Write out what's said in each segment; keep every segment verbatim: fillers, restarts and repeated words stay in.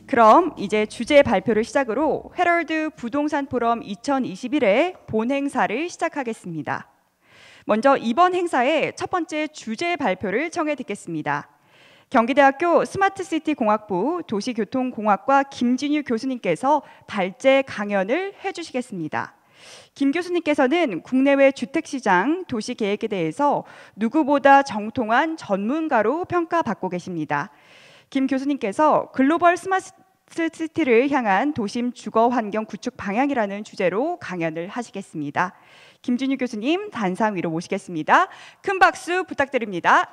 그럼 이제 주제 발표를 시작으로 헤럴드 부동산 포럼 이천이십일의 본 행사를 시작하겠습니다. 먼저 이번 행사의 첫 번째 주제 발표를 청해 듣겠습니다. 경기대학교 스마트시티 공학부 도시교통공학과 김진유 교수님께서 발제 강연을 해주시겠습니다. 김 교수님께서는 국내외 주택시장, 도시계획에 대해서 누구보다 정통한 전문가로 평가받고 계십니다. 김 교수님께서 글로벌 스마트시티를 향한 도심 주거환경 구축 방향이라는 주제로 강연을 하시겠습니다. 김진유 교수님 단상 위로 모시겠습니다. 큰 박수 부탁드립니다.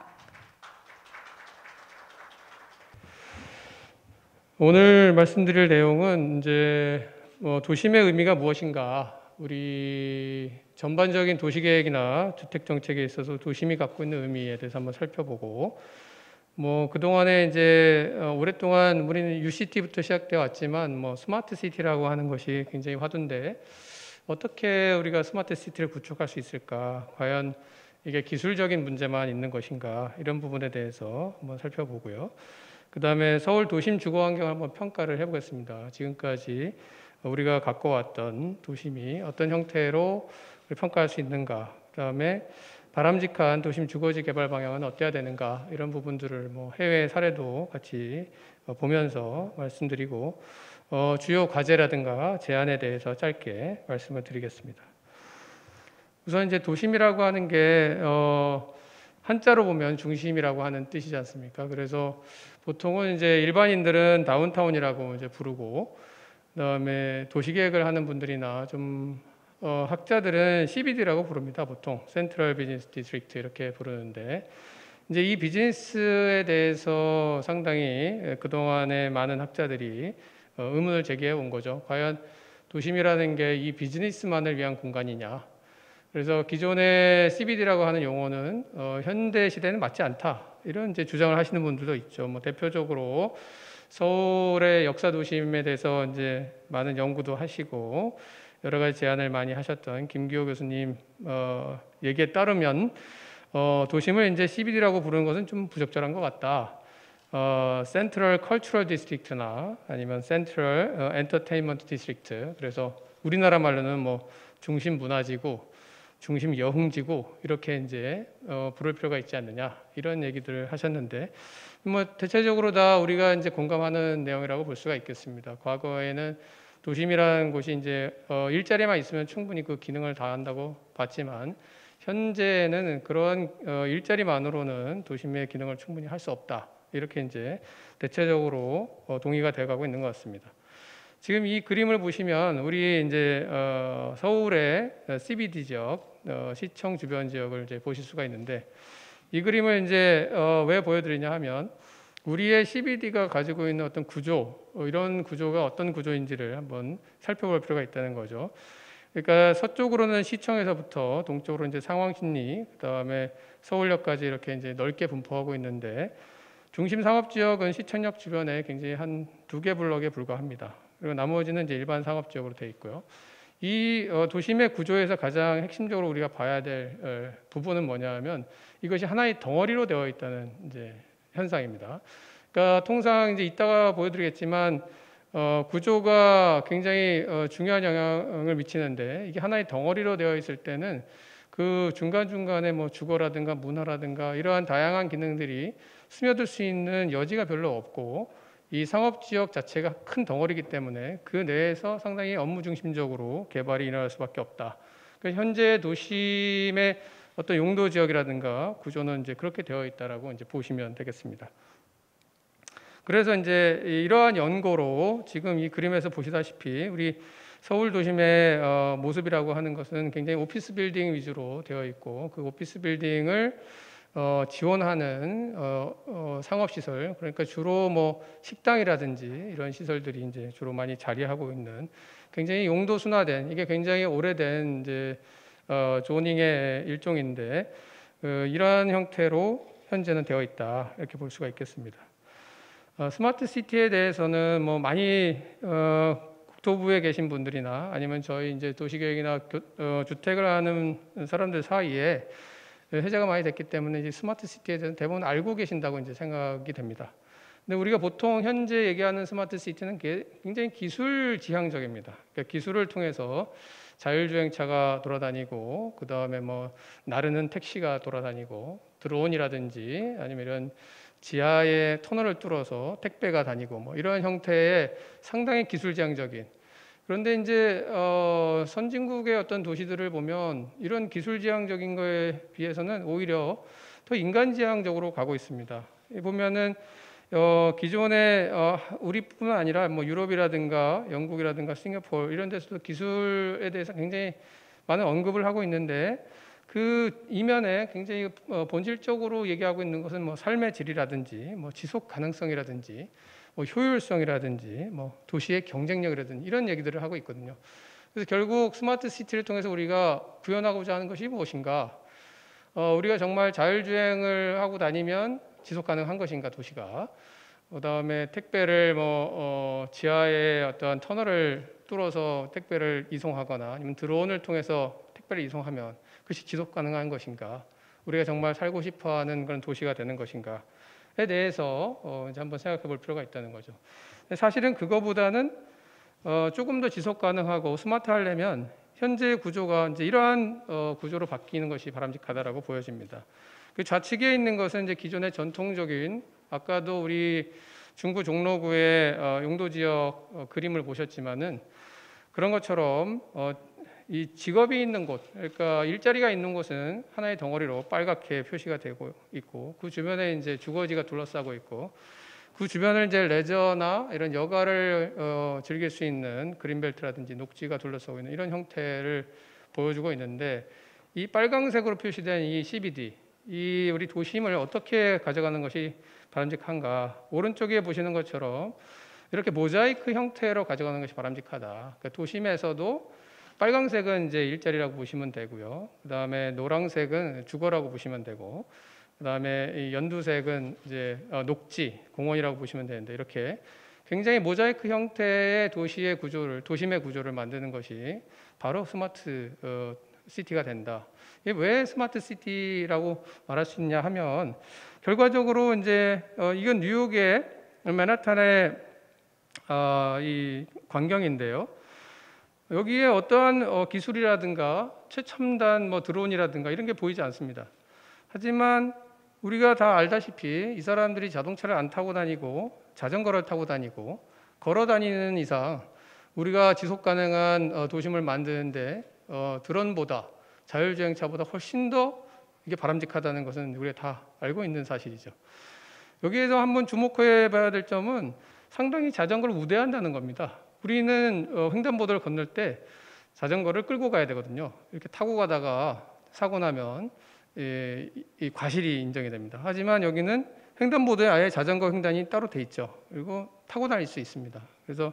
오늘 말씀드릴 내용은 이제 뭐 도심의 의미가 무엇인가, 우리 전반적인 도시계획이나 주택정책에 있어서 도심이 갖고 있는 의미에 대해서 한번 살펴보고, 뭐 그동안에 이제 오랫동안 우리는 유씨티부터 시작되어 왔지만 뭐 스마트시티라고 하는 것이 굉장히 화두인데, 어떻게 우리가 스마트시티를 구축할 수 있을까, 과연 이게 기술적인 문제만 있는 것인가, 이런 부분에 대해서 한번 살펴보고요. 그 다음에 서울 도심 주거환경을 한번 평가를 해보겠습니다. 지금까지 우리가 갖고 왔던 도심이 어떤 형태로 평가할 수 있는가, 그 다음에 바람직한 도심 주거지 개발 방향은 어때야 되는가, 이런 부분들을 뭐 해외 사례도 같이 보면서 말씀드리고, 어, 주요 과제라든가 제안에 대해서 짧게 말씀을 드리겠습니다. 우선 이제 도심이라고 하는 게 어, 한자로 보면 중심이라고 하는 뜻이지 않습니까? 그래서 보통은 이제 일반인들은 다운타운이라고 이제 부르고, 그다음에 도시계획을 하는 분들이나 좀 어, 학자들은 씨비디라고 부릅니다. 보통 센트럴 비즈니스 디스트릭트 이렇게 부르는데, 이제 이 비즈니스에 대해서 상당히 그동안에 많은 학자들이 어, 의문을 제기해 온 거죠. 과연 도심이라는 게 이 비즈니스만을 위한 공간이냐? 그래서 기존의 씨비디라고 하는 용어는 어, 현대 시대는 맞지 않다, 이런 이제 주장을 하시는 분들도 있죠. 뭐 대표적으로 서울의 역사 도심에 대해서 이제 많은 연구도 하시고 여러 가지 제안을 많이 하셨던 김기호 교수님 어, 얘기에 따르면 어, 도심을 이제 씨비디라고 부르는 것은 좀 부적절한 것 같다. 어, 센트럴 컬처럴 디스트릭트나 아니면 센트럴 어, 엔터테인먼트 디스트릭트, 그래서 우리나라 말로는 뭐 중심 문화지구, 중심 여흥지구, 이렇게 이제 어, 부를 필요가 있지 않느냐, 이런 얘기들을 하셨는데, 뭐 대체적으로 다 우리가 이제 공감하는 내용이라고 볼 수가 있겠습니다. 과거에는 도심이라는 곳이 이제 어, 일자리만 있으면 충분히 그 기능을 다한다고 봤지만, 현재는 그런 어, 일자리만으로는 도심의 기능을 충분히 할 수 없다, 이렇게 이제 대체적으로 어, 동의가 돼가고 있는 것 같습니다. 지금 이 그림을 보시면 우리 이제 어, 서울의 씨비디 지역, 어, 시청 주변 지역을 이제 보실 수가 있는데, 이 그림을 이제 어, 왜 보여드리냐 하면, 우리의 씨비디가 가지고 있는 어떤 구조, 어, 이런 구조가 어떤 구조인지를 한번 살펴볼 필요가 있다는 거죠. 그러니까 서쪽으로는 시청에서부터 동쪽으로 이제 상황신리, 그다음에 서울역까지 이렇게 이제 넓게 분포하고 있는데, 중심 상업지역은 시청역 주변에 굉장히 한 두 개 블럭에 불과합니다. 그리고 나머지는 이제 일반 상업지역으로 되어 있고요. 이 어, 도심의 구조에서 가장 핵심적으로 우리가 봐야 될 어, 부분은 뭐냐하면, 이것이 하나의 덩어리로 되어 있다는 이제 현상입니다. 그러니까 통상 이제 이따가 보여드리겠지만 어, 구조가 굉장히 어, 중요한 영향을 미치는데, 이게 하나의 덩어리로 되어 있을 때는 그 중간 중간에 뭐 주거라든가 문화라든가 이러한 다양한 기능들이 스며들 수 있는 여지가 별로 없고, 이 상업지역 자체가 큰 덩어리이기 때문에 그 내에서 상당히 업무 중심적으로 개발이 일어날 수밖에 없다. 그러니까 현재 도심의 어떤 용도 지역이라든가 구조는 이제 그렇게 되어 있다라고 이제 보시면 되겠습니다. 그래서 이제 이러한 연고로 지금 이 그림에서 보시다시피 우리 서울 도심의 어, 모습이라고 하는 것은 굉장히 오피스 빌딩 위주로 되어 있고, 그 오피스 빌딩을 어, 지원하는 어, 어, 상업시설, 그러니까 주로 뭐 식당이라든지 이런 시설들이 이제 주로 많이 자리하고 있는, 굉장히 용도 순화된, 이게 굉장히 오래된 이제 어, 조닝의 일종인데, 어, 이러한 형태로 현재는 되어 있다, 이렇게 볼 수가 있겠습니다. 어, 스마트 시티에 대해서는 뭐 많이 어, 국토부에 계신 분들이나 아니면 저희 이제 도시계획이나 교, 어, 주택을 하는 사람들 사이에 해제가 많이 됐기 때문에 이제 스마트 시티에 대해서 대부분 알고 계신다고 이제 생각이 됩니다. 근데 우리가 보통 현재 얘기하는 스마트 시티는 굉장히 기술 지향적입니다. 그러니까 기술을 통해서 자율주행차가 돌아다니고, 그 다음에 뭐 나르는 택시가 돌아다니고, 드론이라든지 아니면 이런 지하의 터널을 뚫어서 택배가 다니고 뭐 이런 형태의 상당히 기술 지향적인. 그런데 이제 어, 선진국의 어떤 도시들을 보면 이런 기술 지향적인 거에 비해서는 오히려 더 인간 지향적으로 가고 있습니다. 보면은 어, 기존에 어, 우리뿐만 아니라 뭐 유럽이라든가 영국이라든가 싱가포르 이런 데서도 기술에 대해서 굉장히 많은 언급을 하고 있는데, 그 이면에 굉장히 어, 본질적으로 얘기하고 있는 것은 뭐 삶의 질이라든지 뭐 지속 가능성이라든지 뭐 효율성이라든지 뭐 도시의 경쟁력이라든지 이런 얘기들을 하고 있거든요. 그래서 결국 스마트 시티를 통해서 우리가 구현하고자 하는 것이 무엇인가? 어, 우리가 정말 자율주행을 하고 다니면 지속 가능한 것인가, 도시가. 그 다음에 택배를 뭐 어, 지하에 어떤 터널을 뚫어서 택배를 이송하거나 아니면 드론을 통해서 택배를 이송하면 그것이 지속 가능한 것인가, 우리가 정말 살고 싶어하는 그런 도시가 되는 것인가에 대해서 어, 이제 한번 생각해 볼 필요가 있다는 거죠. 사실은 그거보다는 어, 조금 더 지속 가능하고 스마트하려면 현재 구조가 이제 이러한 어, 구조로 바뀌는 것이 바람직하다라고 보여집니다. 그 좌측에 있는 것은 이제 기존의 전통적인, 아까도 우리 중구 종로구의 어, 용도 지역 어, 그림을 보셨지만은 그런 것처럼 어, 이 직업이 있는 곳, 그러니까 일자리가 있는 곳은 하나의 덩어리로 빨갛게 표시가 되고 있고, 그 주변에 이제 주거지가 둘러싸고 있고, 그 주변을 이제 레저나 이런 여가를 어, 즐길 수 있는 그린벨트라든지 녹지가 둘러싸고 있는 이런 형태를 보여주고 있는데, 이 빨강색으로 표시된 이 씨비디, 이 우리 도심을 어떻게 가져가는 것이 바람직한가? 오른쪽에 보시는 것처럼 이렇게 모자이크 형태로 가져가는 것이 바람직하다. 그러니까 도심에서도 빨강색은 이제 일자리라고 보시면 되고요. 그 다음에 노란색은 주거라고 보시면 되고, 그 다음에 연두색은 이제 녹지, 공원이라고 보시면 되는데, 이렇게 굉장히 모자이크 형태의 도시의 구조를, 도심의 구조를 만드는 것이 바로 스마트 어, 시티가 된다. 이게 왜 스마트 시티라고 말할 수 있냐 하면, 결과적으로 이제 어, 이건 뉴욕의 맨하탄의 어, 이 광경인데요. 여기에 어떠한 어, 기술이라든가 최첨단 뭐 드론이라든가 이런 게 보이지 않습니다. 하지만 우리가 다 알다시피 이 사람들이 자동차를 안 타고 다니고 자전거를 타고 다니고 걸어 다니는 이상 우리가 지속 가능한 어, 도심을 만드는데 어, 드론보다, 자율주행차보다 훨씬 더 이게 바람직하다는 것은 우리가 다 알고 있는 사실이죠. 여기에서 한번 주목해 봐야 될 점은 상당히 자전거를 우대한다는 겁니다. 우리는 어, 횡단보도를 건널 때 자전거를 끌고 가야 되거든요. 이렇게 타고 가다가 사고 나면 예, 이 과실이 인정이 됩니다. 하지만 여기는 횡단보도에 아예 자전거 횡단이 따로 돼 있죠. 그리고 타고 다닐 수 있습니다. 그래서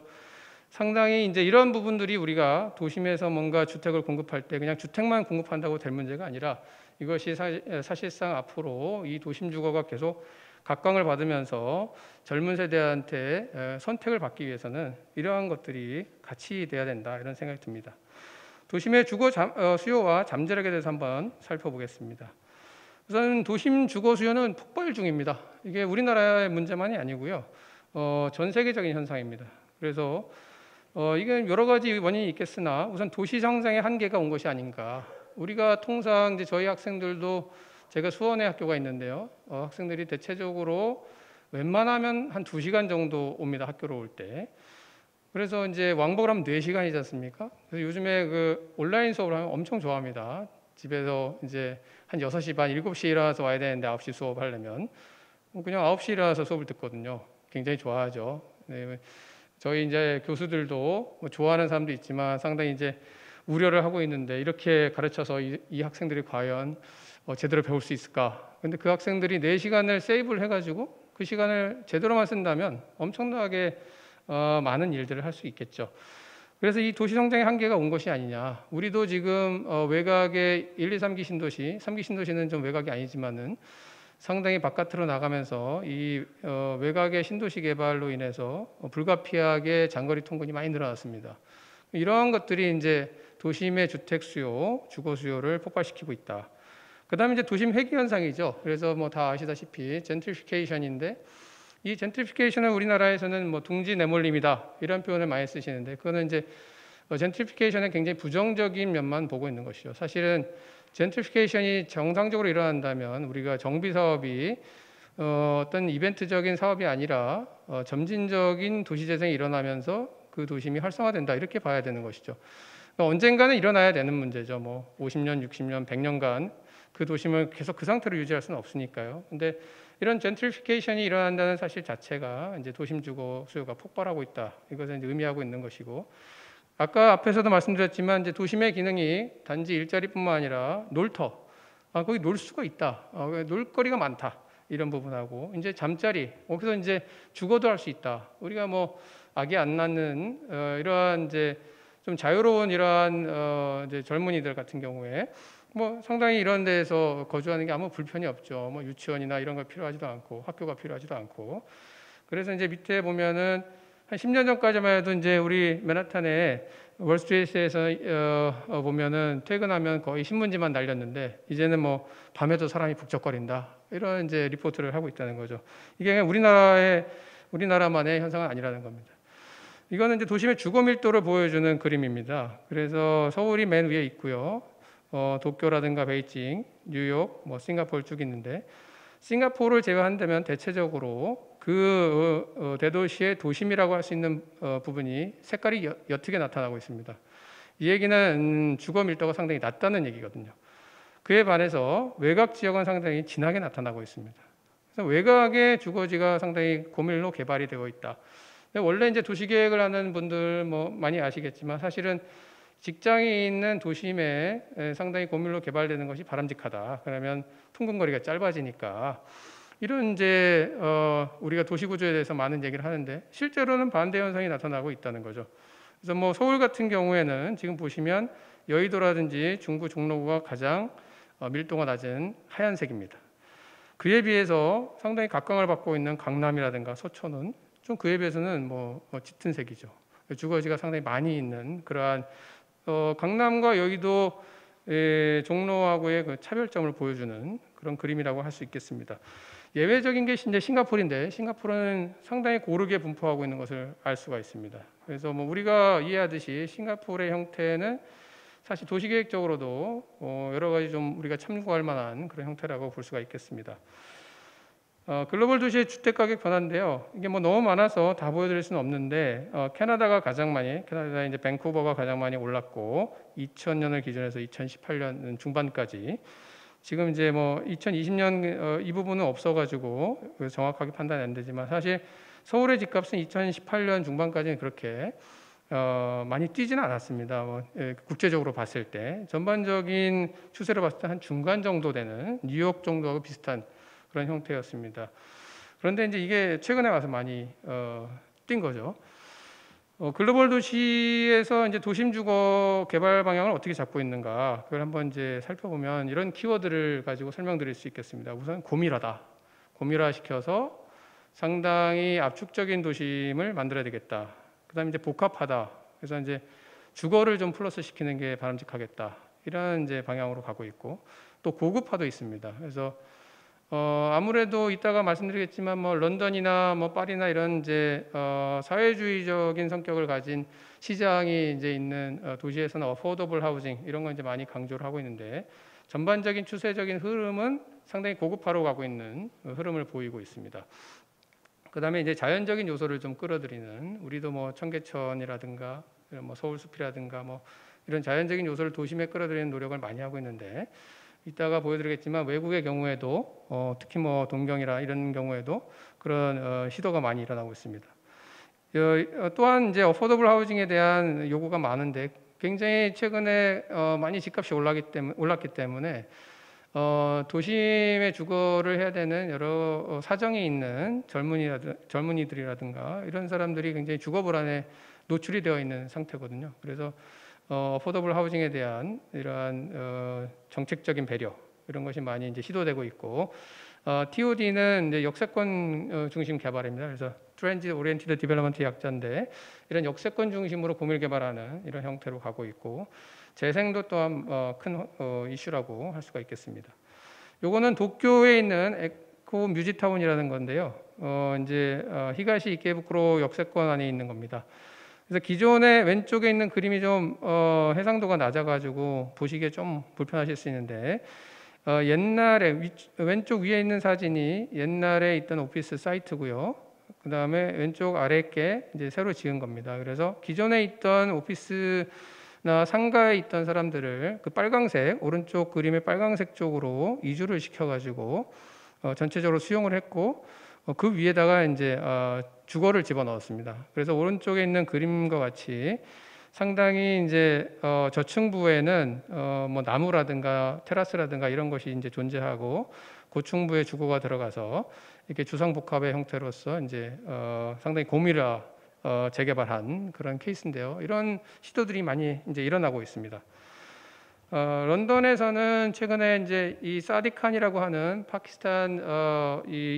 상당히 이제 이런 부분들이 우리가 도심에서 뭔가 주택을 공급할 때 그냥 주택만 공급한다고 될 문제가 아니라, 이것이 사, 사실상 앞으로 이 도심 주거가 계속 각광을 받으면서 젊은 세대한테 선택을 받기 위해서는 이러한 것들이 같이 돼야 된다, 이런 생각이 듭니다. 도심의 주거 잠, 어, 수요와 잠재력에 대해서 한번 살펴보겠습니다. 우선 도심 주거 수요는 폭발 중입니다. 이게 우리나라의 문제만이 아니고요, 어, 전 세계적인 현상입니다. 그래서 어, 이게 여러 가지 원인이 있겠으나 우선 도시 성장의 한계가 온 것이 아닌가. 우리가 통상 이제 저희 학생들도, 제가 수원에 학교가 있는데요, 어, 학생들이 대체적으로 웬만하면 한 두 시간 정도 옵니다, 학교로 올 때. 그래서 이제 왕복을 하면 네 시간이지 않습니까? 그래서 요즘에 그 온라인 수업을 하면 엄청 좋아합니다. 집에서 이제 한 여섯 시 반, 일곱 시에 일어나서 와야 되는데 아홉 시 수업하려면 그냥 아홉 시에 일어나서 수업을 듣거든요. 굉장히 좋아하죠. 네. 저희 이제 교수들도 뭐 좋아하는 사람도 있지만 상당히 이제 우려를 하고 있는데, 이렇게 가르쳐서 이, 이 학생들이 과연 어, 제대로 배울 수 있을까? 근데 그 학생들이 네 시간을 세이브를 해가지고 그 시간을 제대로만 쓴다면 엄청나게 어, 많은 일들을 할 수 있겠죠. 그래서 이 도시 성장의 한계가 온 것이 아니냐. 우리도 지금 어, 외곽의 일, 이, 삼 기 신도시, 삼 기 신도시는 좀 외곽이 아니지만은 상당히 바깥으로 나가면서 이 어, 외곽의 신도시 개발로 인해서 어, 불가피하게 장거리 통근이 많이 늘어났습니다. 이러한 것들이 이제 도심의 주택 수요, 주거 수요를 폭발시키고 있다. 그다음에 이제 도심 회귀 현상이죠. 그래서 뭐 다 아시다시피 젠트리피케이션인데, 이 젠트리피케이션을 우리나라에서는 뭐 둥지 내몰림이다 이런 표현을 많이 쓰시는데, 그거는 이제 젠트리피케이션의 굉장히 부정적인 면만 보고 있는 것이죠. 사실은 젠트리피케이션이 정상적으로 일어난다면 우리가 정비 사업이 어, 어떤 이벤트적인 사업이 아니라 어, 점진적인 도시 재생이 일어나면서 그 도심이 활성화된다 이렇게 봐야 되는 것이죠. 그러니까 언젠가는 일어나야 되는 문제죠. 뭐 오십 년, 육십 년, 백 년간 그 도심을 계속 그 상태로 유지할 수는 없으니까요. 근데 이런 젠트리피케이션이 일어난다는 사실 자체가 이제 도심 주거 수요가 폭발하고 있다. 이것을 이제 의미하고 있는 것이고, 아까 앞에서도 말씀드렸지만 이제 도심의 기능이 단지 일자리뿐만 아니라 놀터, 아 거기 놀 수가 있다, 아, 놀거리가 많다 이런 부분하고, 이제 잠자리, 거기서 이제 죽어도 할 수 있다. 우리가 뭐 아기 안 낳는 어, 이러한 이제 좀 자유로운 이러한 어, 이제 젊은이들 같은 경우에 뭐 상당히 이런 데에서 거주하는 게 아무 불편이 없죠. 뭐 유치원이나 이런 거 필요하지도 않고 학교가 필요하지도 않고. 그래서 이제 밑에 보면은 한 십 년 전까지만 해도 이제 우리 맨하탄에 월스트리트에서 어, 어, 보면은 퇴근하면 거의 신문지만 날렸는데, 이제는 뭐 밤에도 사람이 북적거린다 이런 이제 리포트를 하고 있다는 거죠. 이게 우리나라의 우리나라만의 현상은 아니라는 겁니다. 이거는 이제 도심의 주거 밀도를 보여주는 그림입니다. 그래서 서울이 맨 위에 있고요. 어, 도쿄라든가 베이징, 뉴욕, 뭐 싱가포르 쭉 있는데, 싱가포르를 제외한다면 대체적으로 그 어, 어, 대도시의 도심이라고 할 수 있는 어, 부분이 색깔이 여, 옅게 나타나고 있습니다. 이 얘기는 음, 주거 밀도가 상당히 낮다는 얘기거든요. 그에 반해서 외곽 지역은 상당히 진하게 나타나고 있습니다. 그래서 외곽의 주거지가 상당히 고밀로 개발이 되어 있다. 원래 이제 도시계획을 하는 분들 뭐 많이 아시겠지만, 사실은 직장이 있는 도심에 상당히 고밀로 개발되는 것이 바람직하다. 그러면 통근거리가 짧아지니까. 이런 이제 어 우리가 도시구조에 대해서 많은 얘기를 하는데, 실제로는 반대 현상이 나타나고 있다는 거죠. 그래서 뭐 서울 같은 경우에는 지금 보시면 여의도라든지 중구 종로구가 가장 어 밀도가 낮은 하얀색입니다. 그에 비해서 상당히 각광을 받고 있는 강남이라든가 서초는 좀 그에 비해서는 뭐, 뭐 짙은 색이죠. 주거지가 상당히 많이 있는 그러한 어, 강남과 여의도 에, 종로하고의 그 차별점을 보여주는 그런 그림이라고 할 수 있겠습니다. 예외적인 게 이제 싱가포르인데, 싱가포르는 상당히 고르게 분포하고 있는 것을 알 수가 있습니다. 그래서 뭐 우리가 이해하듯이 싱가포르의 형태는 사실 도시계획적으로도 어, 여러 가지 좀 우리가 참고할 만한 그런 형태라고 볼 수가 있겠습니다. 어, 글로벌 도시의 주택 가격 변화인데요. 이게 뭐 너무 많아서 다 보여드릴 수는 없는데, 어, 캐나다가 가장 많이, 캐나다 이제 밴쿠버가 가장 많이 올랐고, 이천 년을 기준해서 이천십팔 년 중반까지. 지금 이제 뭐 이천이십 년 어, 이 부분은 없어가지고 정확하게 판단이 안 되지만, 사실 서울의 집값은 이천십팔 년 중반까지는 그렇게 어, 많이 뛰지는 않았습니다. 뭐, 예, 국제적으로 봤을 때 전반적인 추세를 봤을 때 한 중간 정도 되는 뉴욕 정도하고 비슷한 그런 형태였습니다. 그런데 이제 이게 최근에 와서 많이 어, 뛴 거죠. 어, 글로벌 도시에서 이제 도심 주거 개발 방향을 어떻게 잡고 있는가, 그걸 한번 이제 살펴보면 이런 키워드를 가지고 설명드릴 수 있겠습니다. 우선 고밀화다. 고밀화 시켜서 상당히 압축적인 도심을 만들어야 되겠다. 그다음에 이제 복합하다. 그래서 이제 주거를 좀 플러스 시키는 게 바람직하겠다. 이런 이제 방향으로 가고 있고, 또 고급화도 있습니다. 그래서 어, 아무래도 이따가 말씀드리겠지만 뭐 런던이나 뭐 파리나 이런 이제 어, 사회주의적인 성격을 가진 시장이 이제 있는 어, 도시에서는 어포더블 하우징 이런 건 이제 많이 강조를 하고 있는데, 전반적인 추세적인 흐름은 상당히 고급화로 가고 있는 흐름을 보이고 있습니다. 그다음에 이제 자연적인 요소를 좀 끌어들이는, 우리도 뭐 청계천이라든가 뭐 서울숲이라든가 뭐 이런 자연적인 요소를 도심에 끌어들이는 노력을 많이 하고 있는데, 이따가 보여드리겠지만 외국의 경우에도 어, 특히 뭐 동경이라 이런 경우에도 그런 어, 시도가 많이 일어나고 있습니다. 어, 또한 이제 어포더블 하우징에 대한 요구가 많은데, 굉장히 최근에 어, 많이 집값이 올랐기 때문에, 올랐기 때문에 어, 도심에 주거를 해야 되는 여러 어, 사정이 있는 젊은이라든, 젊은이들이라든가 이런 사람들이 굉장히 주거 불안에 노출이 되어 있는 상태거든요. 그래서 어, 어포더블 하우징에 대한 이러한 어, 정책적인 배려 이런 것이 많이 이제 시도되고 있고, 어, 티오디는 이제 역세권 어, 중심 개발입니다. 그래서 트렌드 오리엔티드 디벨롭먼트 약자인데, 이런 역세권 중심으로 고밀 개발하는 이런 형태로 가고 있고, 재생도 또한 어, 큰 어, 이슈라고 할 수가 있겠습니다. 요거는 도쿄에 있는 샌프란시스코 뮤지타운이라는 건데요. 어, 이제 어, 히가시 이케부쿠로 역세권 안에 있는 겁니다. 그래서 기존에 왼쪽에 있는 그림이 좀 어, 해상도가 낮아가지고 보시기에 좀 불편하실 수 있는데 어, 옛날에 위, 왼쪽 위에 있는 사진이 옛날에 있던 오피스 사이트고요. 그 다음에 왼쪽 아래 게 이제 새로 지은 겁니다. 그래서 기존에 있던 오피스나 상가에 있던 사람들을 그 빨강색 오른쪽 그림의 빨강색 쪽으로 이주를 시켜가지고 어, 전체적으로 수용을 했고 어, 그 위에다가 이제 어, 주거를 집어 넣었습니다. 그래서 오른쪽에 있는 그림과 같이 상당히 이제 어, 저층부에는 어, 뭐 나무라든가 테라스라든가 이런 것이 이제 존재하고 고층부에 주거가 들어가서 이렇게 주상복합의 형태로서 이제 어, 상당히 고밀화 어, 재개발한 그런 케이스인데요. 이런 시도들이 많이 이제 일어나고 있습니다. 어, 런던에서는 최근에 이제 이 사디칸이라고 하는 파키스탄 어, 이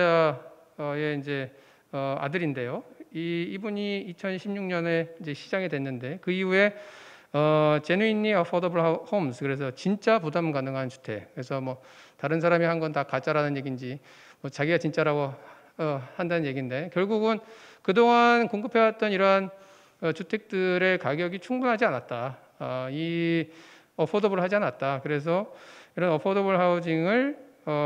이민자의 이제 어, 아들인데요. 이 이분이 이천십육 년에 이제 시장이 됐는데 그 이후에 어, genuinely affordable homes, 그래서 진짜 부담 가능한 주택. 그래서 뭐 다른 사람이 한 건 다 가짜라는 얘기인지 뭐 자기가 진짜라고 어, 한다는 얘기인데 결국은 그동안 공급해왔던 이러한 어, 주택들의 가격이 충분하지 않았다. 어, 이 어포더블 하지 않았다. 그래서 이런 어포더블 하우징을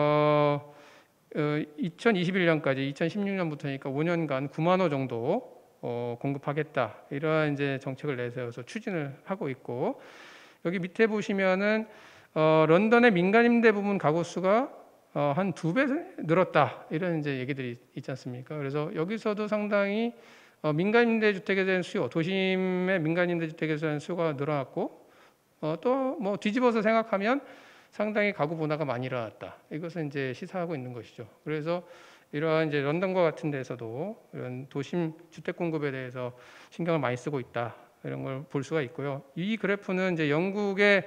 어, 어, 이천이십일 년까지 이천십육 년부터니까 오 년간 구만 호 정도 어, 공급하겠다. 이러한 이제 정책을 내세워서 추진을 하고 있고 여기 밑에 보시면은 어, 런던의 민간 임대 부분 가구 수가 어, 한 두 배 늘었다. 이런 이제 얘기들이 있지 않습니까? 그래서 여기서도 상당히 어, 민간 임대 주택에 대한 수요, 도심의 민간 임대 주택에 대한 수요가 늘어났고 어, 또 뭐 뒤집어서 생각하면 상당히 가구 분화가 많이 일어났다. 이것은 이제 시사하고 있는 것이죠. 그래서 이러한 이제 런던과 같은 데서도 이런 도심 주택 공급에 대해서 신경을 많이 쓰고 있다. 이런 걸 볼 수가 있고요. 이 그래프는 이제 영국의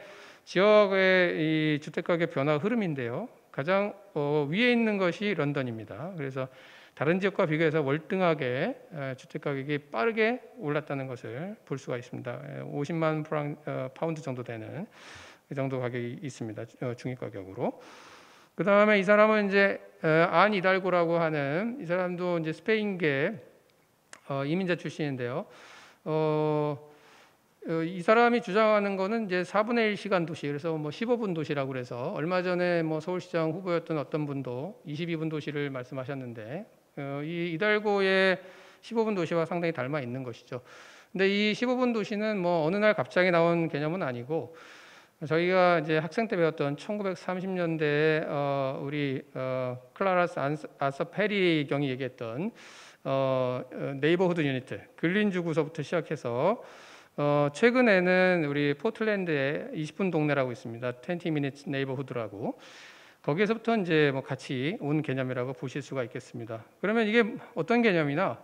지역의 이 주택 가격 변화 흐름인데요. 가장 어, 위에 있는 것이 런던입니다. 그래서 다른 지역과 비교해서 월등하게 주택 가격이 빠르게 올랐다는 것을 볼 수가 있습니다. 오십만 프랑, 어, 파운드 정도 되는 그 정도 가격이 있습니다. 어, 중위 가격으로. 그 다음에 이 사람은 이제 어, 안 이달고라고 하는 이 사람도 이제 스페인계 어, 이민자 출신인데요. 어, 어, 이 사람이 주장하는 거는 이제 사분의 일 시간 도시, 그래서 뭐 십오 분 도시라고 그래서 얼마 전에 뭐 서울시장 후보였던 어떤 분도 이십이 분 도시를 말씀하셨는데 어, 이 이달고의 십오 분 도시와 상당히 닮아 있는 것이죠. 근데 이 십오 분 도시는 뭐 어느 날 갑자기 나온 개념은 아니고 저희가 이제 학생 때 배웠던 천구백삼십 년대에 어, 우리 어, 클라라스 아서 페리 경이 얘기했던 어, 네이버후드 유니트, 근린 주구서부터 시작해서 어, 최근에는 우리 포틀랜드에 이십 분 동네라고 있습니다. 이십 minutes neighborhood라고. 거기에서부터 이제 뭐 같이 온 개념이라고 보실 수가 있겠습니다. 그러면 이게 어떤 개념이나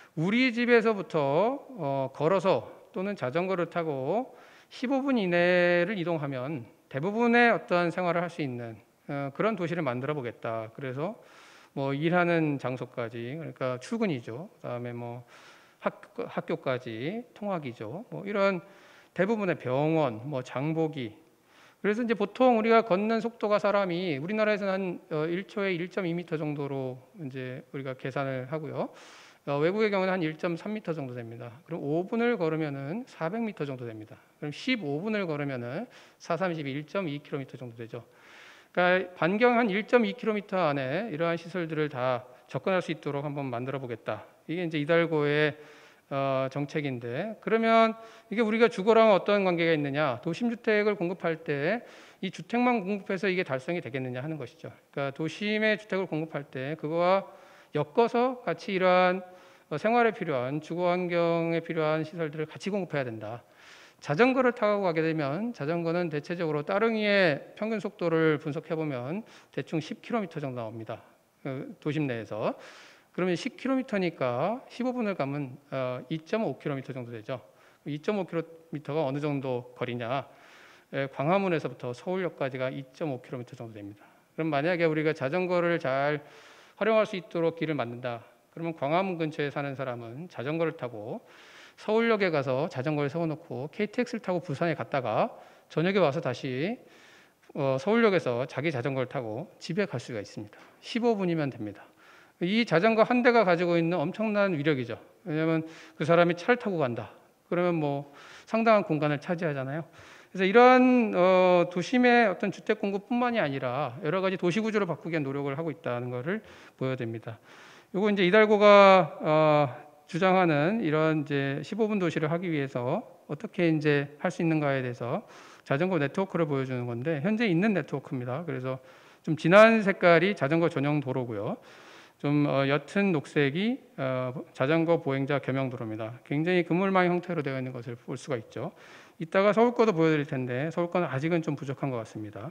우리 집에서부터 어, 걸어서 또는 자전거를 타고 십오 분 이내를 이동하면 대부분의 어떤 생활을 할 수 있는 어, 그런 도시를 만들어 보겠다. 그래서 뭐 일하는 장소까지, 그러니까 출근이죠. 그다음에 뭐 학교, 학교까지 통학이죠. 뭐 이런 대부분의 병원, 뭐 장보기. 그래서 이제 보통 우리가 걷는 속도가 사람이 우리나라에서는 한 일 초에 일 점 이 미터 정도로 이제 우리가 계산을 하고요. 어, 외국의 경우는 한 일 점 삼 미터 정도 됩니다. 그럼 오 분을 걸으면은 사백 미터 정도 됩니다. 그럼 십오 분을 걸으면은 사, 삼십이, 일 점 이 킬로미터 정도 되죠. 그러니까 반경 한 일 점 이 킬로미터 안에 이러한 시설들을 다 접근할 수 있도록 한번 만들어 보겠다. 이게 이제 이달고의 어, 정책인데, 그러면 이게 우리가 주거랑 어떤 관계가 있느냐? 도심주택을 공급할 때 이 주택만 공급해서 이게 달성이 되겠느냐 하는 것이죠. 그러니까 도심의 주택을 공급할 때 그거와 엮어서 같이 이러한 생활에 필요한 주거 환경에 필요한 시설들을 같이 공급해야 된다. 자전거를 타고 가게 되면 자전거는 대체적으로 따릉이의 평균 속도를 분석해 보면 대충 십 킬로미터 정도 나옵니다. 도심 내에서. 그러면 십 킬로미터니까 십오 분을 가면 이 점 오 킬로미터 정도 되죠. 이 점 오 킬로미터가 어느 정도 거리냐? 광화문에서부터 서울역까지가 이 점 오 킬로미터 정도 됩니다. 그럼 만약에 우리가 자전거를 잘 활용할 수 있도록 길을 만든다. 그러면 광화문 근처에 사는 사람은 자전거를 타고 서울역에 가서 자전거를 세워놓고 케이티엑스를 타고 부산에 갔다가 저녁에 와서 다시 어, 서울역에서 자기 자전거를 타고 집에 갈 수가 있습니다. 십오 분이면 됩니다. 이 자전거 한 대가 가지고 있는 엄청난 위력이죠. 왜냐하면 그 사람이 차를 타고 간다. 그러면 뭐 상당한 공간을 차지하잖아요. 그래서 이러한 어, 도심의 어떤 주택 공급뿐만이 아니라 여러 가지 도시 구조를 바꾸기 위한 노력을 하고 있다는 것을 보여드립니다. 이거 이제 이달고가 어, 주장하는 이런 이제 십오 분 도시를 하기 위해서 어떻게 이제 할 수 있는가에 대해서 자전거 네트워크를 보여주는 건데 현재 있는 네트워크입니다. 그래서 좀 진한 색깔이 자전거 전용 도로고요. 좀 어, 옅은 녹색이 어, 자전거 보행자 겸용 도로입니다. 굉장히 그물망 형태로 되어 있는 것을 볼 수가 있죠. 이따가 서울 거도 보여드릴 텐데 서울 거는 아직은 좀 부족한 것 같습니다.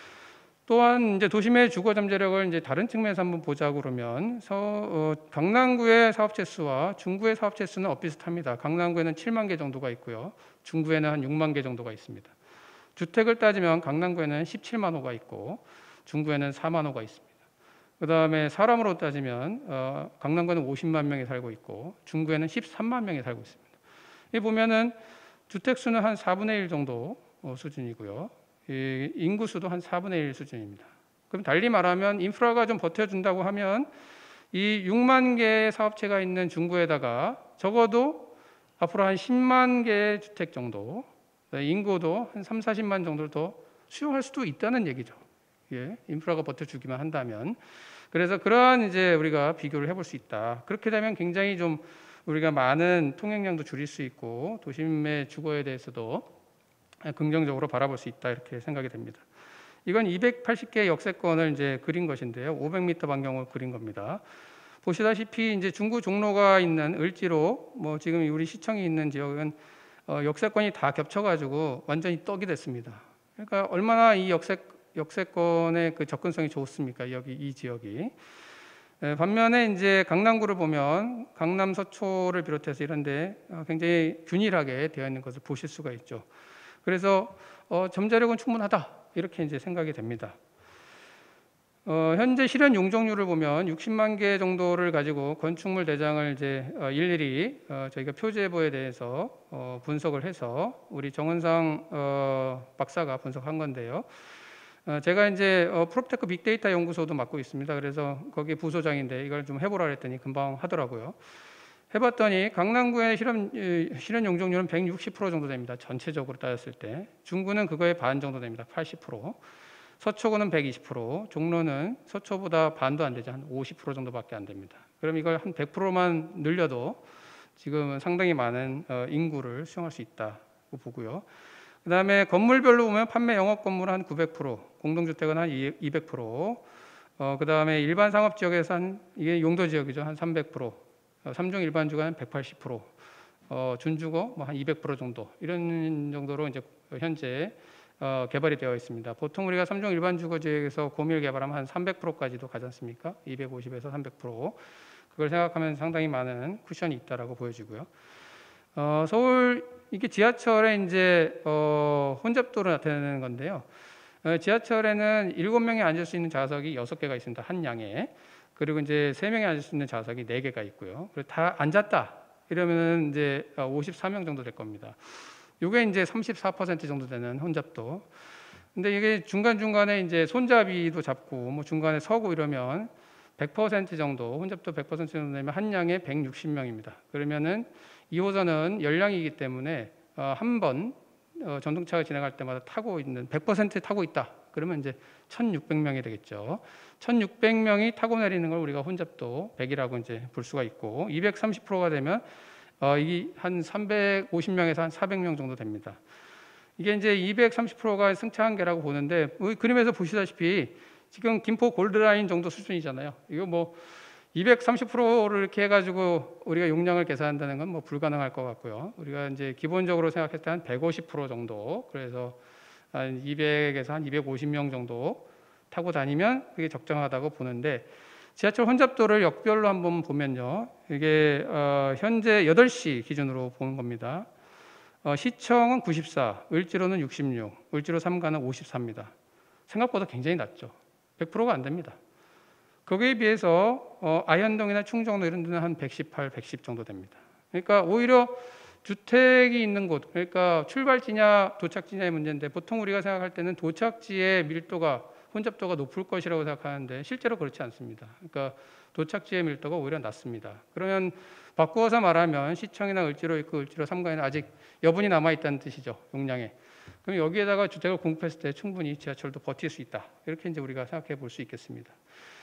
또한 이제 도심의 주거 잠재력을 이제 다른 측면에서 한번 보자 그러면 서, 어, 강남구의 사업체 수와 중구의 사업체 수는 엇비슷합니다. 강남구에는 칠만 개 정도가 있고요. 중구에는 한 육만 개 정도가 있습니다. 주택을 따지면 강남구에는 십칠만 호가 있고 중구에는 사만 호가 있습니다. 그 다음에 사람으로 따지면 어, 강남구에는 오십만 명이 살고 있고 중구에는 십삼만 명이 살고 있습니다. 이 보면은 주택 수는 한 사분의 일 정도 어, 수준이고요. 이 인구 수도 한 사분의 일 수준입니다. 그럼 달리 말하면 인프라가 좀 버텨준다고 하면 이 육만 개의 사업체가 있는 중구에다가 적어도 앞으로 한 십만 개의 주택 정도, 인구도 한 삼사십만 정도를 더 수용할 수도 있다는 얘기죠. 예, 인프라가 버텨주기만 한다면. 그래서 그러한 이제 우리가 비교를 해볼 수 있다. 그렇게 되면 굉장히 좀 우리가 많은 통행량도 줄일 수 있고 도심의 주거에 대해서도 긍정적으로 바라볼 수 있다 이렇게 생각이 됩니다. 이건 이백팔십 개의 역세권을 이제 그린 것인데요. 오백 미터 반경을 그린 겁니다. 보시다시피 이제 중구 종로가 있는 을지로 뭐 지금 우리 시청이 있는 지역은 어, 역세권이 다 겹쳐가지고 완전히 떡이 됐습니다. 그러니까 얼마나 이 역세 역세권의 그 접근성이 좋습니까? 여기 이 지역이. 에, 반면에 이제 강남구를 보면 강남 서초를 비롯해서 이런데 어, 굉장히 균일하게 되어 있는 것을 보실 수가 있죠. 그래서 어, 잠재력은 충분하다 이렇게 이제 생각이 됩니다. 어, 현재 실현 용적률을 보면 육십만 개 정도를 가지고 건축물 대장을 이제 어, 일일이 어, 저희가 표제부에 대해서 어, 분석을 해서 우리 정은상 어, 박사가 분석한 건데요. 어, 제가 이제 어, 프롭테크 빅데이터 연구소도 맡고 있습니다. 그래서 거기 부소장인데 이걸 좀 해보라 했더니 금방 하더라고요. 해봤더니 강남구의 실현, 실현 용적률은 백육십 퍼센트 정도 됩니다. 전체적으로 따졌을 때. 중구는 그거의 반 정도 됩니다. 팔십 퍼센트. 서초구는 백이십 퍼센트. 종로는 서초보다 반도 안 되죠. 한 오십 퍼센트 정도밖에 안 됩니다. 그럼 이걸 한 백 퍼센트만 늘려도 지금은 상당히 많은 인구를 수용할 수 있다고 보고요. 그 다음에 건물별로 보면 판매 영업 건물은 한 구백 퍼센트, 공동주택은 한 이백 퍼센트, 어, 그 다음에 일반 상업 지역에서 한, 이게 용도 지역이죠. 한 삼백 퍼센트. 삼중 일반주가 한 백팔십 퍼센트, 어, 준주거 뭐 한 이백 퍼센트 정도 이런 정도로 이제 현재 어, 개발이 되어 있습니다. 보통 우리가 삼중 일반주거 지역에서 고밀 개발하면 한 삼백 퍼센트까지도 가지 않습니까? 이백오십에서 삼백 퍼센트 그걸 생각하면 상당히 많은 쿠션이 있다라고 보여지고요. 어, 서울 이게 지하철에 이제 어, 혼잡도로 나타내는 건데요. 어, 지하철에는 일곱 명이 앉을 수 있는 좌석이 여섯 개가 있습니다. 한 양에. 그리고 이제 세 명이 앉을 수 있는 좌석이 네 개가 있고요. 그리고 다 앉았다 이러면 이제 오십사 명 정도 될 겁니다. 이게 이제 삼십사 퍼센트 정도 되는 혼잡도. 근데 이게 중간 중간에 이제 손잡이도 잡고 뭐 중간에 서고 이러면 백 퍼센트 정도 혼잡도 백 퍼센트 정도 되면 한 양에 백육십 명입니다. 그러면은 이 호선은 열량이기 때문에 한 번 전동차가 지나갈 때마다 타고 있는 백 퍼센트 타고 있다. 그러면 이제 천육백 명이 되겠죠. 천육백 명이 타고 내리는 걸 우리가 혼잡도 백이라고 이제 볼 수가 있고 이백삼십 퍼센트가 되면 어, 이 한 삼백오십 명에서 한 사백 명 정도 됩니다. 이게 이제 이백삼십 퍼센트가 승차 한계라고 보는데 그림에서 보시다시피 지금 김포 골드라인 정도 수준이잖아요. 이거 뭐 이백삼십 퍼센트를 이렇게 해가지고 우리가 용량을 계산한다는 건 뭐 불가능할 것 같고요. 우리가 이제 기본적으로 생각했을 때 한 백오십 퍼센트 정도, 그래서 한 이백에서 한 이백오십 명 정도 타고 다니면 그게 적정하다고 보는데, 지하철 혼잡도를 역별로 한번 보면요, 이게 어 현재 여덟 시 기준으로 보는 겁니다. 어 시청은 구십사, 을지로는 육십육, 을지로 삼가는 오십사입니다. 생각보다 굉장히 낮죠. 백 퍼센트가 안 됩니다. 거기에 비해서 어, 아현동이나 충정로 이런 데는 한 백십팔, 백십 정도 됩니다. 그러니까 오히려 주택이 있는 곳, 그러니까 출발지냐 도착지냐의 문제인데 보통 우리가 생각할 때는 도착지의 밀도가 혼잡도가 높을 것이라고 생각하는데 실제로 그렇지 않습니다. 그러니까 도착지의 밀도가 오히려 낮습니다. 그러면 바꾸어서 말하면 시청이나 을지로 일 구, 을지로 삼 가에는 아직 여분이 남아있다는 뜻이죠. 용량에. 그럼 여기에다가 주택을 공급했을 때 충분히 지하철도 버틸 수 있다. 이렇게 이제 우리가 생각해 볼 수 있겠습니다.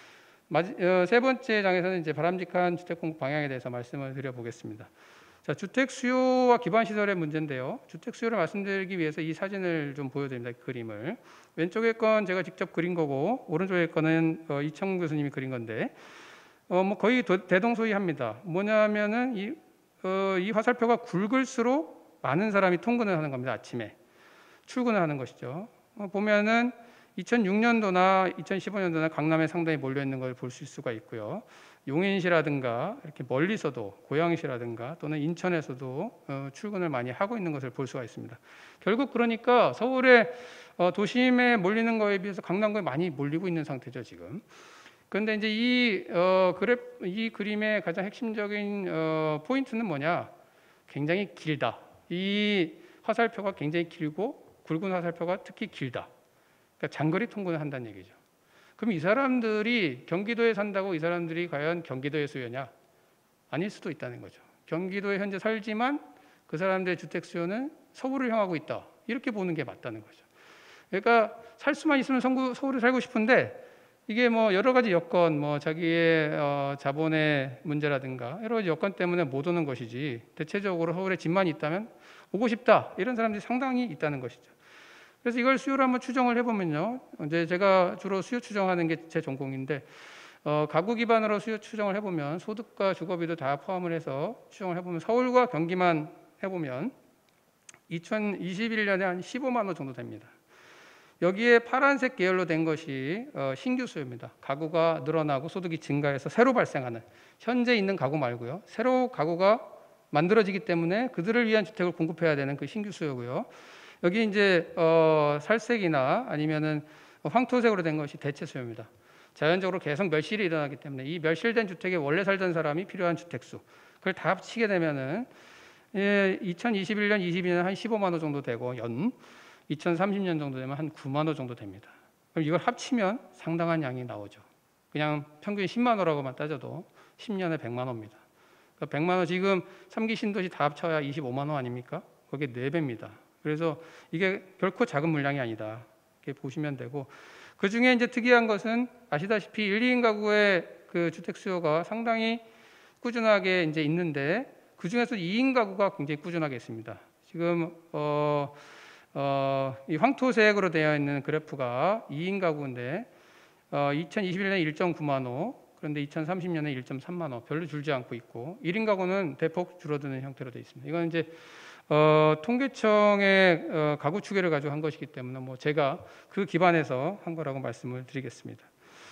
세 번째 장에서는 이제 바람직한 주택 공급 방향에 대해서 말씀을 드려보겠습니다. 자, 주택 수요와 기반 시설의 문제인데요. 주택 수요를 말씀드리기 위해서 이 사진을 좀 보여드립니다. 이 그림을. 왼쪽에 건 제가 직접 그린 거고 오른쪽에 거는 어, 이창훈 교수님이 그린 건데 어, 뭐 거의 도, 대동소이합니다. 뭐냐면은 이, 어, 이 화살표가 굵을수록 많은 사람이 통근을 하는 겁니다. 아침에 출근을 하는 것이죠. 어, 보면은 이천육 년도나 이천십오 년도나 강남에 상당히 몰려 있는 걸 볼 수가 있고요. 용인시라든가 이렇게 멀리서도 고양시라든가 또는 인천에서도 어, 출근을 많이 하고 있는 것을 볼 수가 있습니다. 결국 그러니까 서울의 어, 도심에 몰리는 거에 비해서 강남구에 많이 몰리고 있는 상태죠 지금. 그런데 이제 이 어, 그래프, 이 그림의 가장 핵심적인 어, 포인트는 뭐냐? 굉장히 길다. 이 화살표가 굉장히 길고 굵은 화살표가 특히 길다. 그러니까 장거리 통근을 한다는 얘기죠. 그럼 이 사람들이 경기도에 산다고 이 사람들이 과연 경기도의 수요냐? 아닐 수도 있다는 거죠. 경기도에 현재 살지만 그 사람들의 주택 수요는 서울을 향하고 있다. 이렇게 보는 게 맞다는 거죠. 그러니까 살 수만 있으면 성구, 서울에 살고 싶은데 이게 뭐 여러 가지 여건, 뭐 자기의 어, 자본의 문제라든가 여러 가지 여건 때문에 못 오는 것이지 대체적으로 서울에 집만 있다면 오고 싶다. 이런 사람들이 상당히 있다는 것이죠. 그래서 이걸 수요를 한번 추정을 해보면요. 이제 제가 주로 수요 추정하는 게 제 전공인데, 어, 가구 기반으로 수요 추정을 해보면 소득과 주거비도 다 포함을 해서 추정을 해보면 서울과 경기만 해보면 이천이십일 년에 한 십오만 호 정도 됩니다. 여기에 파란색 계열로 된 것이 어, 신규 수요입니다. 가구가 늘어나고 소득이 증가해서 새로 발생하는, 현재 있는 가구 말고요. 새로 가구가 만들어지기 때문에 그들을 위한 주택을 공급해야 되는 그 신규 수요고요. 여기 이제 어, 살색이나 아니면은 황토색으로 된 것이 대체 수요입니다. 자연적으로 계속 멸실이 일어나기 때문에 이 멸실된 주택에 원래 살던 사람이 필요한 주택수, 그걸 다 합치게 되면은 예, 이천이십일 년, 이십이 년 한 십오만 호 정도 되고 연 이천삼십 년 정도 되면 한 구만 호 정도 됩니다. 그럼 이걸 합치면 상당한 양이 나오죠. 그냥 평균 십만 호라고만 따져도 십 년에 백만 호입니다. 그러니까 백만 호 지금 삼 기 신도시 다 합쳐야 이십오만 호 아닙니까? 그게 네 배입니다. 그래서 이게 결코 작은 물량이 아니다. 이렇게 보시면 되고, 그 중에 이제 특이한 것은 아시다시피 일, 이 인 가구의 그 주택 수요가 상당히 꾸준하게 이제 있는데 그 중에서 이 인 가구가 굉장히 꾸준하게 있습니다. 지금 어, 어, 이 황토색으로 되어 있는 그래프가 이 인 가구인데 어, 이천이십일 년에 일 점 구만 호, 그런데 이천삼십 년에 일 점 삼만 호, 별로 줄지 않고 있고 일 인 가구는 대폭 줄어드는 형태로 되어 있습니다. 이건 이제 어, 통계청의 어, 가구 추계를 가지고 한 것이기 때문에 뭐 제가 그 기반에서 한 거라고 말씀을 드리겠습니다.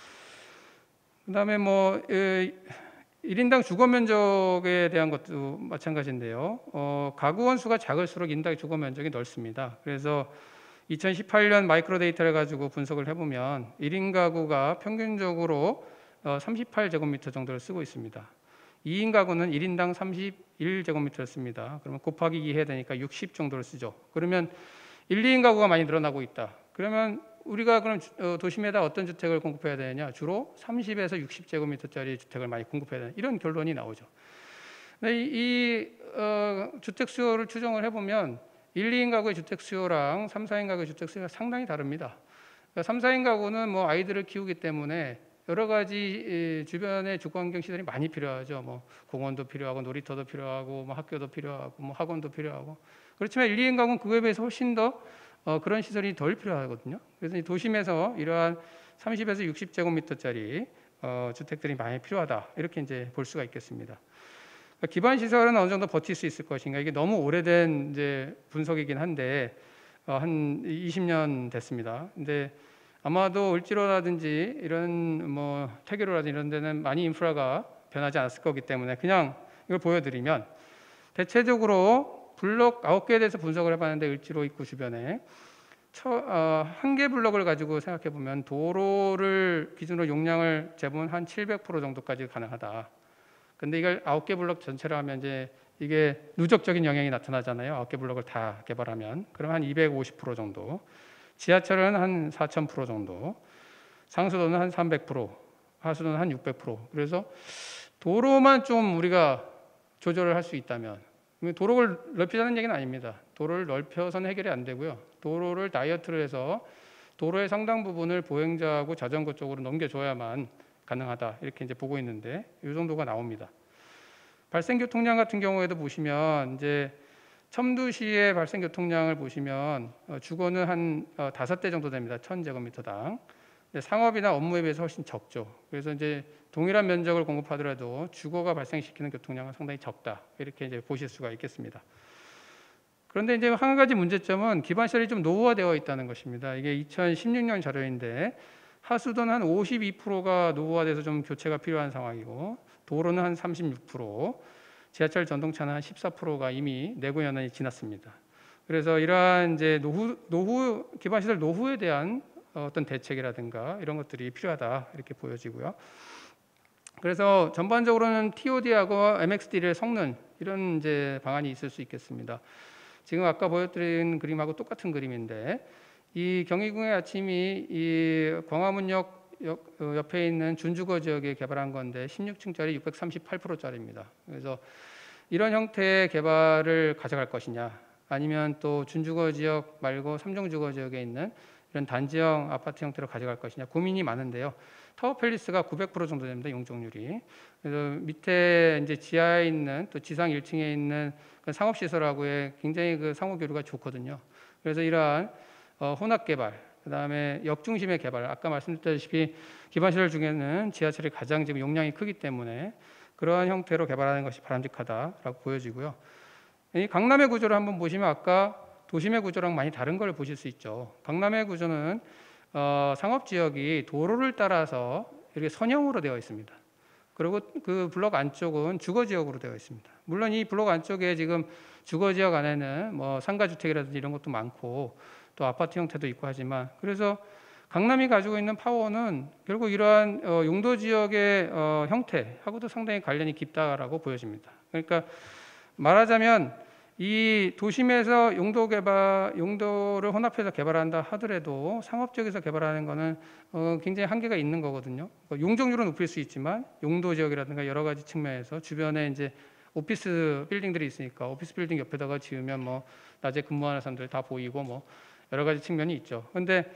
그다음에 뭐 에, 일 인당 주거 면적에 대한 것도 마찬가지인데요. 어, 가구 원수가 작을수록 인당 주거 면적이 넓습니다. 그래서 이천십팔 년 마이크로 데이터를 가지고 분석을 해보면 일 인 가구가 평균적으로 어, 삼십팔 제곱미터 정도를 쓰고 있습니다. 이 인 가구는 일 인당 삼십일 제곱미터를 씁니다. 그러면 곱하기 이 해야 되니까 육십 정도를 쓰죠. 그러면 일, 이 인 가구가 많이 늘어나고 있다. 그러면 우리가 그럼 도심에다 어떤 주택을 공급해야 되느냐? 주로 삼십에서 육십 제곱미터짜리 주택을 많이 공급해야 되는 이런 결론이 나오죠. 근데 이, 이 어, 주택 수요를 추정을 해보면 일, 이 인 가구의 주택 수요랑 삼, 사 인 가구의 주택 수요가 상당히 다릅니다. 그러니까 삼, 사 인 가구는 뭐 아이들을 키우기 때문에 여러 가지 주변의 주거환경 시설이 많이 필요하죠. 뭐 공원도 필요하고 놀이터도 필요하고 뭐 학교도 필요하고 뭐 학원도 필요하고. 그렇지만 일, 이 인 가구는 그거에 비해서 훨씬 더 어, 그런 시설이 덜 필요하거든요. 그래서 이 도심에서 이러한 삼십에서 육십 제곱미터짜리 어, 주택들이 많이 필요하다. 이렇게 이제 볼 수가 있겠습니다. 그러니까 기반 시설은 어느 정도 버틸 수 있을 것인가. 이게 너무 오래된 이제 분석이긴 한데 어, 한 이십 년 됐습니다. 근데 아마도 을지로라든지 이런 뭐 태계로라든지 이런 데는 많이 인프라가 변하지 않았을 거기 때문에 그냥 이걸 보여드리면 대체적으로 블록 아홉 개에 대해서 분석을 해봤는데 을지로 입구 주변에 어, 한 개 블록을 가지고 생각해 보면 도로를 기준으로 용량을 재보면 한 칠백 퍼센트 정도까지 가능하다. 근데 이걸 아홉 개 블록 전체로 하면 이제 이게 누적적인 영향이 나타나잖아요. 아홉 개 블록을 다 개발하면. 그럼 한 이백오십 퍼센트 정도. 지하철은 한 사천 퍼센트 정도. 상수도는 한 삼백 퍼센트. 하수도는 한 육백 퍼센트. 그래서 도로만 좀 우리가 조절을 할 수 있다면, 도로를 넓히자는 얘기는 아닙니다. 도로를 넓혀서는 해결이 안 되고요. 도로를 다이어트를 해서 도로의 상당 부분을 보행자하고 자전거 쪽으로 넘겨줘야만 가능하다. 이렇게 이제 보고 있는데 이 정도가 나옵니다. 발생 교통량 같은 경우에도 보시면 이제 첨도시의 발생 교통량을 보시면 주거는 한 다섯 대 정도 됩니다. 천 제곱미터당. 상업이나 업무에 비해서 훨씬 적죠. 그래서 이제 동일한 면적을 공급하더라도 주거가 발생시키는 교통량은 상당히 적다. 이렇게 이제 보실 수가 있겠습니다. 그런데 이제 한 가지 문제점은 기반시설이 좀 노후화되어 있다는 것입니다. 이게 이천십육 년 자료인데 하수도는 한 오십이 퍼센트가 노후화돼서 좀 교체가 필요한 상황이고 도로는 한 삼십육 퍼센트, 지하철 전동차는 한 십사 퍼센트가 이미 내구 연한이 지났습니다. 그래서 이러한 이제 노후, 노후 기반시설 노후에 대한 어떤 대책이라든가 이런 것들이 필요하다 이렇게 보여지고요. 그래서 전반적으로는 티오디하고 엠엑스디를 섞는 이런 이제 방안이 있을 수 있겠습니다. 지금 아까 보여드린 그림하고 똑같은 그림인데 이 경희궁의 아침이 이 광화문역 옆에 있는 준주거 지역에 개발한 건데 십육 층짜리 육백삼십팔 프로짜리입니다. 그래서 이런 형태의 개발을 가져갈 것이냐 아니면 또 준주거 지역 말고 삼종주거 지역에 있는 이런 단지형 아파트 형태로 가져갈 것이냐 고민이 많은데요. 타워팰리스가 구백 퍼센트 정도 됩니다. 용적률이. 그래서 밑에 이제 지하에 있는 또 지상 일 층에 있는 그 상업시설하고의 굉장히 그 상호교류가 좋거든요. 그래서 이러한 어, 혼합 개발, 그 다음에 역 중심의 개발, 아까 말씀드렸다시피 기반시설 중에는 지하철이 가장 지금 용량이 크기 때문에 그러한 형태로 개발하는 것이 바람직하다라고 보여지고요. 이 강남의 구조를 한번 보시면 아까 도심의 구조랑 많이 다른 걸 보실 수 있죠. 강남의 구조는 어, 상업지역이 도로를 따라서 이렇게 선형으로 되어 있습니다. 그리고 그 블록 안쪽은 주거지역으로 되어 있습니다. 물론 이 블록 안쪽에 지금 주거지역 안에는 뭐 상가주택이라든지 이런 것도 많고 또 아파트 형태도 있고 하지만 그래서 강남이 가지고 있는 파워는 결국 이러한 어, 용도지역의 어, 형태하고도 상당히 관련이 깊다라고 보여집니다. 그러니까 말하자면 이 도심에서 용도 개발, 용도를 혼합해서 개발한다 하더라도 상업지역에서 개발하는 것은 어, 굉장히 한계가 있는 거거든요. 용적률은 높일 수 있지만 용도 지역이라든가 여러 가지 측면에서 주변에 이제 오피스 빌딩들이 있으니까 오피스 빌딩 옆에다가 지으면 뭐 낮에 근무하는 사람들 다 보이고 뭐 여러 가지 측면이 있죠. 그런데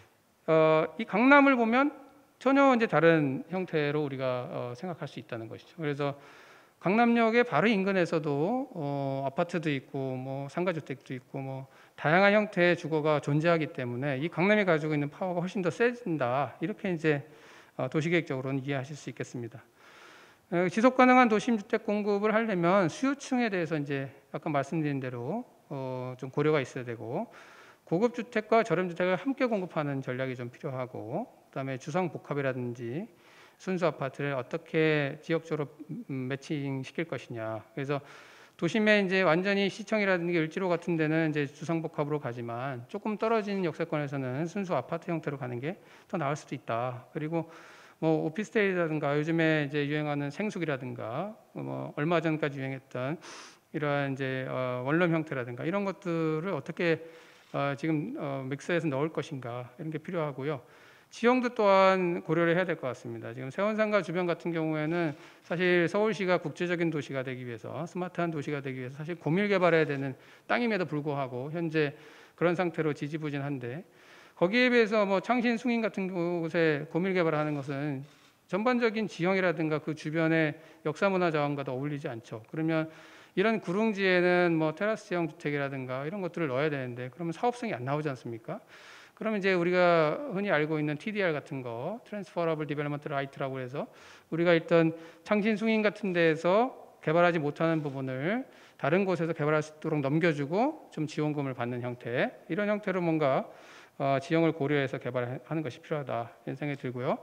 어, 이 강남을 보면 전혀 이제 다른 형태로 우리가 어, 생각할 수 있다는 것이죠. 그래서 강남역의 바로 인근에서도 어, 아파트도 있고 뭐 상가주택도 있고 뭐 다양한 형태의 주거가 존재하기 때문에 이 강남이 가지고 있는 파워가 훨씬 더 세진다 이렇게 이제 어, 도시계획적으로는 이해하실 수 있겠습니다. 어, 지속 가능한 도심주택 공급을 하려면 수요층에 대해서 이제 아까 말씀드린 대로 어, 좀 고려가 있어야 되고 고급 주택과 저렴 주택을 함께 공급하는 전략이 좀 필요하고 그다음에 주상 복합이라든지 순수 아파트를 어떻게 지역적으로 매칭 시킬 것이냐. 그래서 도심에 이제 완전히 시청이라든지 을지로 같은 데는 이제 주상복합으로 가지만 조금 떨어진 역세권에서는 순수 아파트 형태로 가는 게 더 나을 수도 있다. 그리고 뭐 오피스텔이라든가 요즘에 이제 유행하는 생숙이라든가 뭐 얼마 전까지 유행했던 이러한 이제 어 원룸 형태라든가 이런 것들을 어떻게 어 지금 어 믹스해서 넣을 것인가 이런 게 필요하고요. 지형도 또한 고려를 해야 될 것 같습니다. 지금 세원상가 주변 같은 경우에는 사실 서울시가 국제적인 도시가 되기 위해서 스마트한 도시가 되기 위해서 사실 고밀 개발해야 되는 땅임에도 불구하고 현재 그런 상태로 지지부진한데 거기에 비해서 뭐 창신 숭인 같은 곳에 고밀 개발하는 것은 전반적인 지형이라든가 그 주변의 역사문화 자원과도 어울리지 않죠. 그러면 이런 구릉지에는 뭐 테라스형 주택이라든가 이런 것들을 넣어야 되는데 그러면 사업성이 안 나오지 않습니까? 그러면 이제 우리가 흔히 알고 있는 티디알 같은 거, Transferable Development Right라고 해서 우리가 일단 창신 숭인 같은 데에서 개발하지 못하는 부분을 다른 곳에서 개발할 수 있도록 넘겨주고 좀 지원금을 받는 형태, 이런 형태로 뭔가 어, 지형을 고려해서 개발하는 것이 필요하다 이런 생각이 들고요.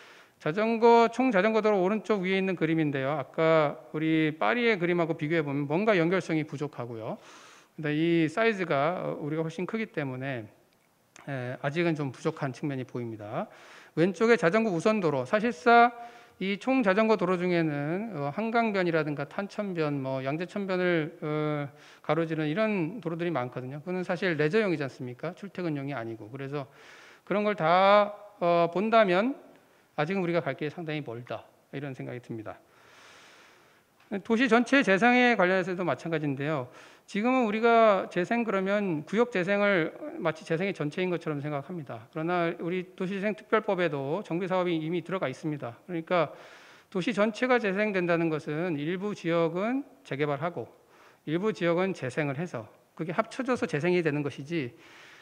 자전거 총 자전거 도로 오른쪽 위에 있는 그림인데요. 아까 우리 파리의 그림하고 비교해 보면 뭔가 연결성이 부족하고요. 근데 이 사이즈가 우리가 훨씬 크기 때문에 예, 아직은 좀 부족한 측면이 보입니다. 왼쪽에 자전거 우선도로, 사실상 이 총 자전거 도로 중에는 어, 한강변이라든가 탄천변, 뭐 양재천변을 어, 가로지르는 이런 도로들이 많거든요. 그거는 사실 레저용이지 않습니까? 출퇴근용이 아니고. 그래서 그런 걸 다 어, 본다면 아직은 우리가 갈 길이 상당히 멀다, 이런 생각이 듭니다. 도시 전체 재생에 관련해서도 마찬가지인데요. 지금은 우리가 재생 그러면 구역 재생을 마치 재생의 전체인 것처럼 생각합니다. 그러나 우리 도시재생특별법에도 정비 사업이 이미 들어가 있습니다. 그러니까 도시 전체가 재생된다는 것은 일부 지역은 재개발하고 일부 지역은 재생을 해서 그게 합쳐져서 재생이 되는 것이지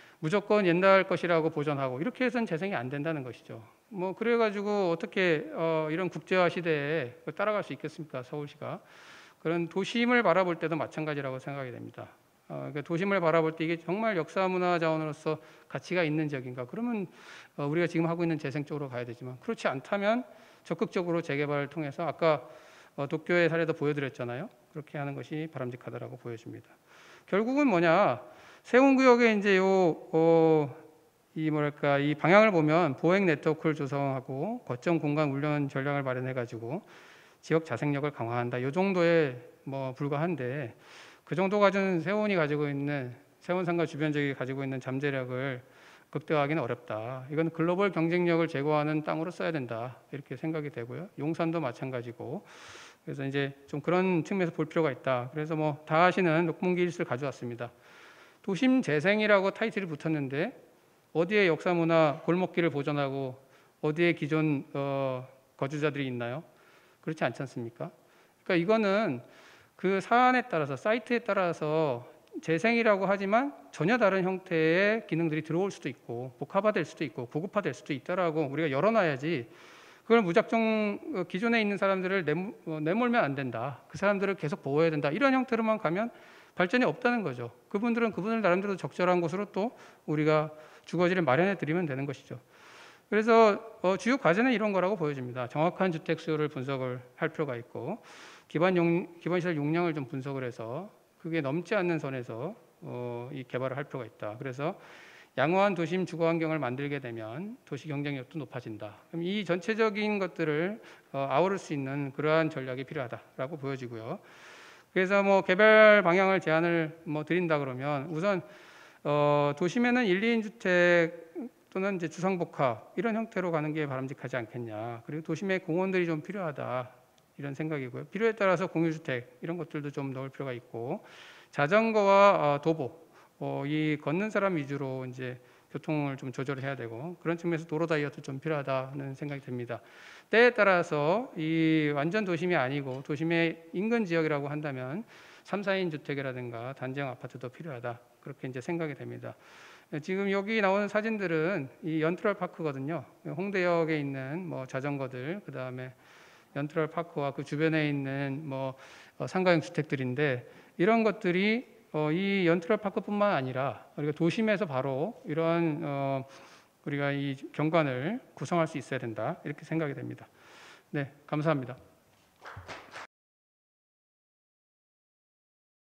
무조건 옛날 것이라고 보존하고 이렇게 해서는 재생이 안 된다는 것이죠. 뭐 그래가지고 어떻게 어 이런 국제화 시대에 따라갈 수 있겠습니까? 서울시가. 그런 도심을 바라볼 때도 마찬가지라고 생각이 됩니다. 어, 그러니까 도심을 바라볼 때 이게 정말 역사 문화 자원으로서 가치가 있는 지역인가? 그러면 어, 우리가 지금 하고 있는 재생 쪽으로 가야 되지만 그렇지 않다면 적극적으로 재개발을 통해서 아까 어, 도쿄의 사례도 보여드렸잖아요. 그렇게 하는 것이 바람직하다라고 보여집니다. 결국은 뭐냐? 세운구역에 이제 요, 어, 이 뭐랄까, 이 방향을 보면 보행 네트워크를 조성하고 거점 공간 훈련 전략을 마련해가지고 지역 자생력을 강화한다. 요 정도에 뭐 불과한데 그 정도 가진 세운이 가지고 있는 세운상과 주변 지역이 가지고 있는 잠재력을 극대화하기는 어렵다. 이건 글로벌 경쟁력을 제고하는 땅으로 써야 된다. 이렇게 생각이 되고요. 용산도 마찬가지고. 그래서 이제 좀 그런 측면에서 볼 필요가 있다. 그래서 뭐 다 아시는 녹문기일스를 가져왔습니다. 도심 재생이라고 타이틀이 붙었는데 어디에 역사 문화 골목길을 보존하고 어디에 기존 어, 거주자들이 있나요? 그렇지 않지 않습니까? 그러니까 이거는 그 사안에 따라서 사이트에 따라서 재생이라고 하지만 전혀 다른 형태의 기능들이 들어올 수도 있고 복합화될 수도 있고 고급화될 수도 있다라고 우리가 열어놔야지 그걸 무작정 기존에 있는 사람들을 내몰면 안 된다. 그 사람들을 계속 보호해야 된다. 이런 형태로만 가면 발전이 없다는 거죠. 그분들은 그분들 나름대로 적절한 곳으로 또 우리가 주거지를 마련해 드리면 되는 것이죠. 그래서 어, 주요 과제는 이런 거라고 보여집니다. 정확한 주택 수요를 분석을 할 필요가 있고 기반 용, 기반시설 용량을 좀 분석을 해서 그게 넘지 않는 선에서 어, 이 개발을 할 필요가 있다. 그래서 양호한 도심 주거 환경을 만들게 되면 도시 경쟁력도 높아진다. 그럼 이 전체적인 것들을 어, 아우를 수 있는 그러한 전략이 필요하다라고 보여지고요. 그래서 뭐 개발 방향을 제안을 뭐 드린다 그러면 우선 어, 도심에는 일, 이인 주택 또는 이제 주상복합 이런 형태로 가는 게 바람직하지 않겠냐. 그리고 도심에 공원들이 좀 필요하다 이런 생각이고요. 필요에 따라서 공유주택 이런 것들도 좀 넣을 필요가 있고 자전거와 어, 도보 어, 이 걷는 사람 위주로 이제 교통을 좀 조절해야 되고 그런 측면에서 도로 다이어트 좀 필요하다는 생각이 듭니다. 때에 따라서 이 완전 도심이 아니고 도심의 인근 지역이라고 한다면 삼, 사인 주택이라든가 단지형 아파트도 필요하다. 그렇게 이제 생각이 됩니다. 지금 여기 나오는 사진들은 이 연트럴 파크거든요. 홍대역에 있는 뭐 자전거들, 그 다음에 연트럴 파크와 그 주변에 있는 뭐 상가형 주택들인데 이런 것들이 어, 이 연트럴 파크뿐만 아니라 우리가 도심에서 바로 이러한 어, 우리가 이 경관을 구성할 수 있어야 된다 이렇게 생각이 됩니다. 네, 감사합니다.